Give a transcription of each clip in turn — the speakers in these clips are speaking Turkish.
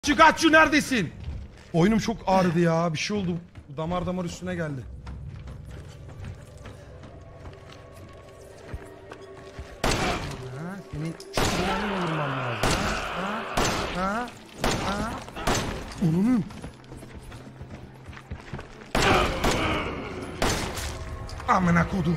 Çıkartçı neredesin? Oyunum çok ağrıdı ya. Bir şey oldu. Damar üstüne geldi. Ha, senin çukurlarını vurmam lazım. Ha. Onun. Amına kodum.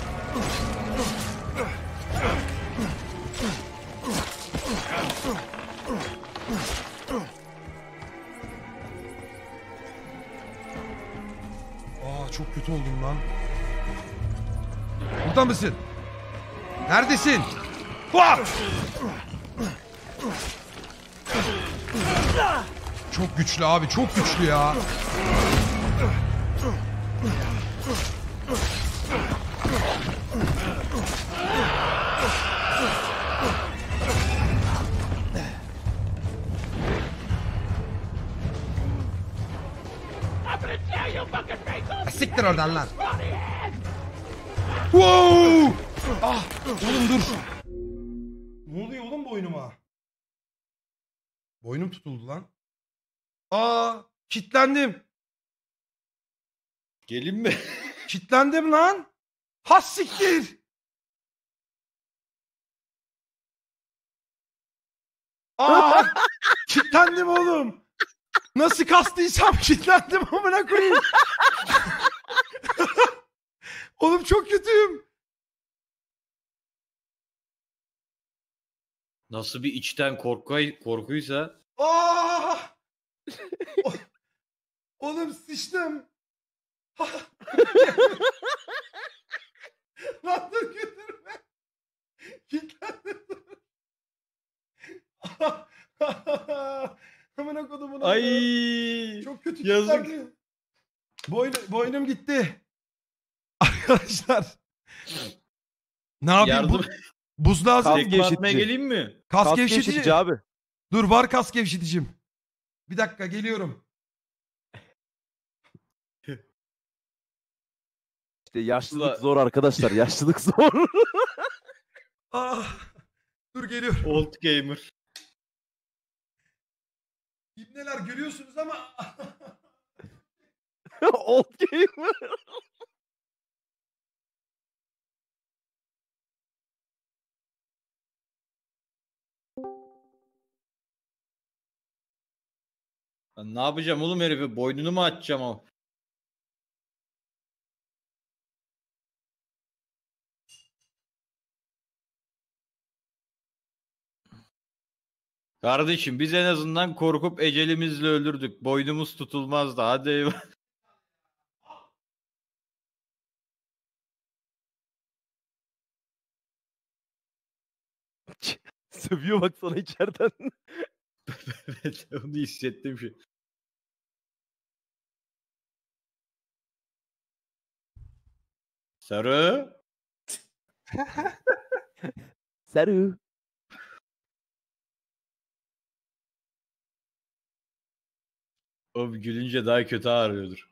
Çok kötü oldum lan. Burada mısın? Neredesin? Fuck! Çok güçlü abi, çok güçlü ya. Siktir oradan lan. Wow! Ah, oğlum dur. Ne oluyor oğlum boynuma? Boynum tutuldu lan. Kilitlendim. Gelin mi? Kilitlendim lan. Has siktir. Kilitlendim oğlum. Nasıl kastıysam kilitlendim amına koyayım. Oğlum çok kötüyüm. Nasıl bir içten korkuysa? Oğlum sıçtım. Lan dur götürme. Kilitlendim. Amına kodumun. Ay. Çok kötü yazık. kilitlendi. Boynum gitti. Arkadaşlar. Ne yapayım? Yardım. Buz lazım. Kas gevşetmeye geleyim mi? Kas gevşetici abi. Dur var kas gevşeticim. Bir dakika geliyorum. İşte yaşlılık zor arkadaşlar. Yaşlılık zor. Dur geliyorum. Old gamer. İbneler görüyorsunuz ama. Old gamer. Ben ne yapacağım oğlum herife? Boynunu mu açacağım o? Kardeşim biz en azından korkup ecelimizle öldürdük. Boynumuz tutulmazdı. Hadi eyvallah. Sövüyor bak sana içeriden. Evet, onu hissettim şu. Sarı. Sarı. O gülünce daha kötü ağrıyordur.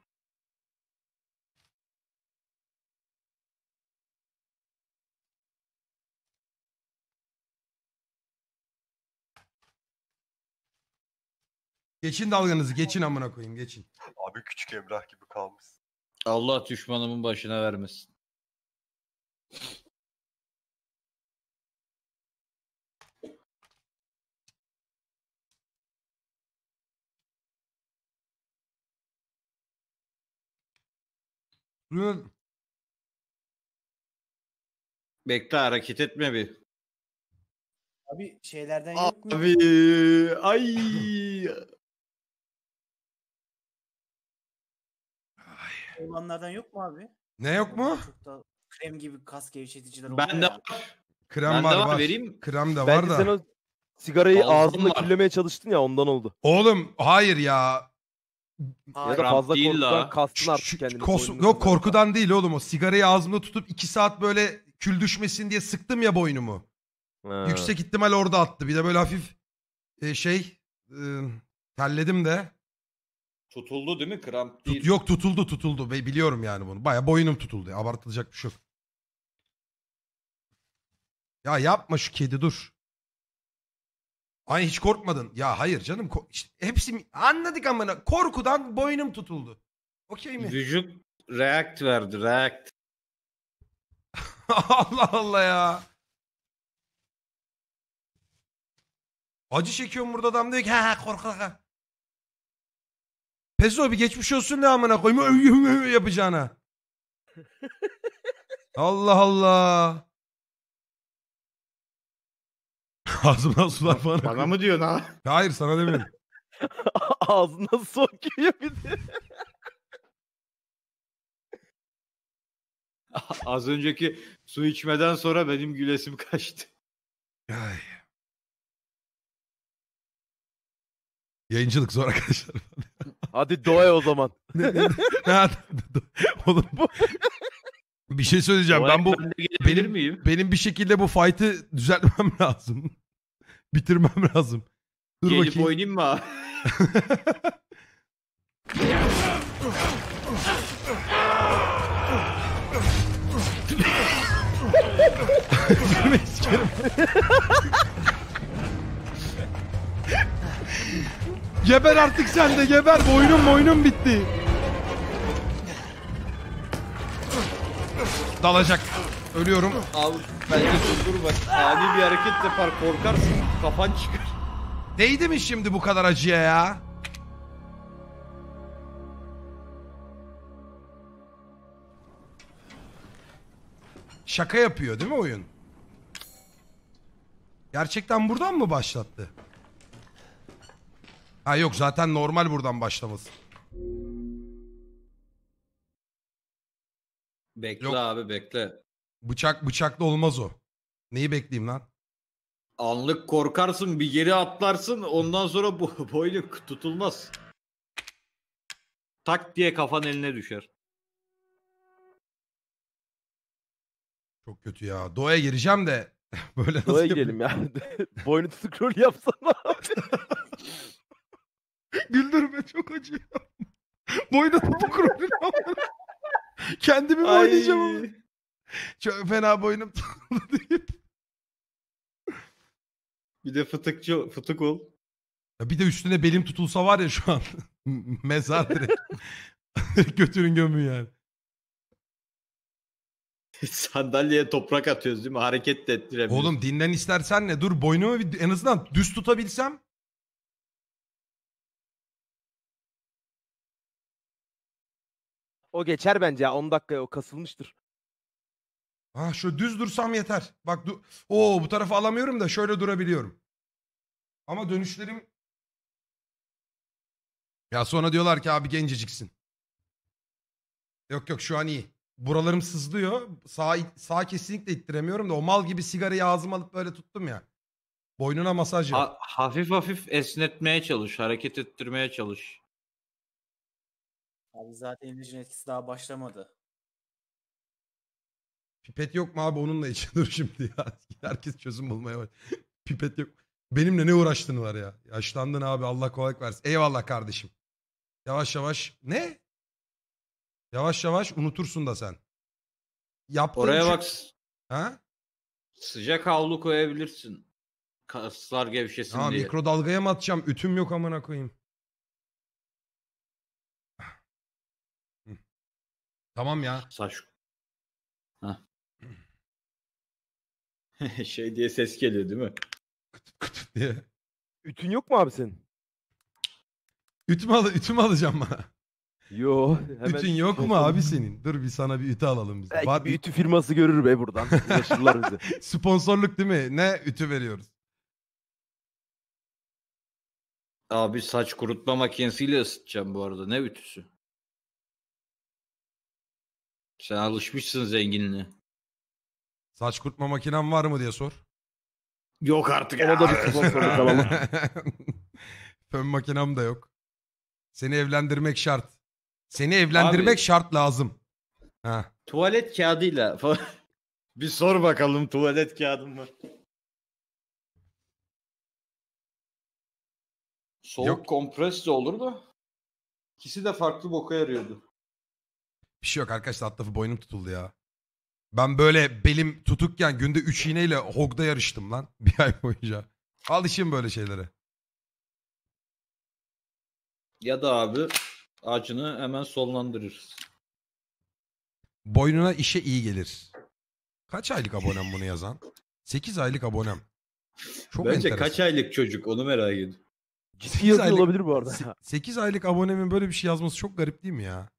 Geçin dalganızı geçin amına koyayım geçin. Abi küçük Emrah gibi kalmışsın. Allah düşmanımın başına vermesin. Bekle hareket etme bir. Abi şeylerden yok mu? Abi ay. Olanlardan yok mu abi? Ne yok mu? Çok da krem gibi kas gevşeticiler Ben oluyor de ya. var. Krem Bende var var, var. vereyim. Krem de var Belki sen da. o sigarayı Fazla ağzında var. küllemeye çalıştın ya ondan oldu. Oğlum hayır ya. Ya Hayır. da Kramp fazla değil korkudan la. kastın artık kendini. boynunu Yok kırmaya. korkudan değil oğlum o. Sigarayı ağzımda tutup 2 saat böyle kül düşmesin diye sıktım ya boynumu. Ha. Yüksek ihtimal orada attı. Bir de böyle hafif terledim de. Tutuldu değil mi? Kramp değil. Yok tutuldu. Biliyorum yani bunu. Baya boynum tutuldu. Abartılacak bir şey yok. Ya yapma şu kedi dur. Ay hiç korkmadın. Ya hayır canım. İşte hepsi anladık amına. Korkudan boynum tutuldu. Okey mi? Vücut react verdi. React. Allah Allah ya. Acı çekiyorum burada adam diyor ki ha korkak. Pezo bir geçmiş olsun ne amına koyayım yapacağına. Allah Allah. Ağzımdan sular falan. Bana mı diyorsun ha? Hayır sana demiyorum. Ağzına sokuyor bir de. Az önceki su içmeden sonra benim gülesim kaçtı. Ay. Yayıncılık zor arkadaşlar. Hadi doğaya o zaman. Ne- Oğlum bir şey söyleyeceğim. Ben bu de gelebilir benim miyim? benim bir şekilde bu fight'ı düzeltmem lazım. Bitirmem lazım. Dur Gelip bakayım. oynayayım mı abi? Gülmeyi sikerim. Geber artık sen de geber. Boynum bitti. Dalacak. Ölüyorum. Abi bence dur bak. Ani bir hareket yapar korkarsın. Kafan çıkar. Değdi mi şimdi bu kadar acıya ya? Şaka yapıyor değil mi oyun? Gerçekten buradan mı başlattı? Ha yok zaten normal buradan başlaması. Bekle Yok. abi bekle. Bıçaklı olmaz o. Neyi bekleyeyim lan? Anlık korkarsın bir geri atlarsın ondan sonra bu boynu tutulmaz. Tak diye kafan eline düşer. Çok kötü ya. Doğaya gireceğim de böyle nasıl Doğaya yapayım? girelim ya. Boynu tutuk rol yapsana. Güldürme çok acıyor. Boynu tutuk rolü. Kendimi mi Ay. oynayacağım ama. Çok fena boynum tutuldu deyip. Bir de fıtık ol. Ya bir de üstüne belim tutulsa var ya şu an. Mezar direkt. Götürün gömün yani. Sandalyeye toprak atıyoruz değil mi? Hareket de ettiremiyoruz. Oğlum dinlen istersen ne? Dur boynumu en azından düz tutabilsem. O geçer bence ya. 10 dakikaya o kasılmıştır. Ha şu düz dursam yeter. Bak Oo bu tarafa alamıyorum da şöyle durabiliyorum. Ama dönüşlerim ya sonra diyorlar ki abi genceciksin. Yok şu an iyi. Buralarım sızlıyor. Sağ kesinlikle ittiremiyorum da o mal gibi sigarayı ağzıma alıp böyle tuttum ya. Boynuna masaj yap. Hafif hafif esnetmeye çalış. Hareket ettirmeye çalış. Abi zaten ilacın etkisi daha başlamadı. Pipet yok mu abi onunla için dur şimdi ya. Herkes çözüm bulmaya var. Pipet yok. Benimle ne uğraştın var ya. Yaşlandın abi Allah kolaylık versin. Eyvallah kardeşim. Yavaş yavaş. Ne? Yavaş yavaş unutursun da sen. Yaptığın Oraya şey- bak Ha? sıcak havlu koyabilirsin. Kaslar gevşesin Ha diye. mikrodalgaya mı atacağım? Ütüm yok amına koyayım. Hı. Tamam ya. Saç. Hah. Şey diye ses geliyor değil mi? Kıt diye. Ütün yok mu abi senin? Ütüm alacağım bana. Yo. Ütün yok mu abi senin? Dur bir sana bir ütü alalım biz. Belki Var, bir ütü firması görür be buradan. Ulaşırlar bize. sponsorluk değil mi? Ne ütü veriyoruz? Abi saç kurutma makinesiyle ısıtacağım bu arada. Ne ütüsü? Sen alışmışsın zenginliğe. Saç kurutma makinem var mı diye sor. Yok artık. Ona da bir sponsorluk alalım. Fön makinem de yok. Seni evlendirmek şart. Seni evlendirmek Abi- şart lazım. Ha. Tuvalet kağıdıyla falan. Bir sor bakalım tuvalet kağıdın var. Soğuk Yok. kompres de olur da. İkisi de farklı boka yarıyordu. Bir şey yok arkadaşlar alt tarafı boynum tutuldu ya. Ben böyle belim tutukken günde 3 iğneyle hogda yarıştım lan. Bir ay boyunca. Alışın böyle şeylere. Ya da abi acını hemen sonlandırırız. Boynuna işe iyi gelir. Kaç aylık abonem bunu yazan? 8 aylık abonem. Çok Bence enteresan. kaç aylık çocuk onu merak ediyorum. Ciddi yazıyor olabilir bu arada. 8 aylık abonemin böyle bir şey yazması çok garip değil mi ya?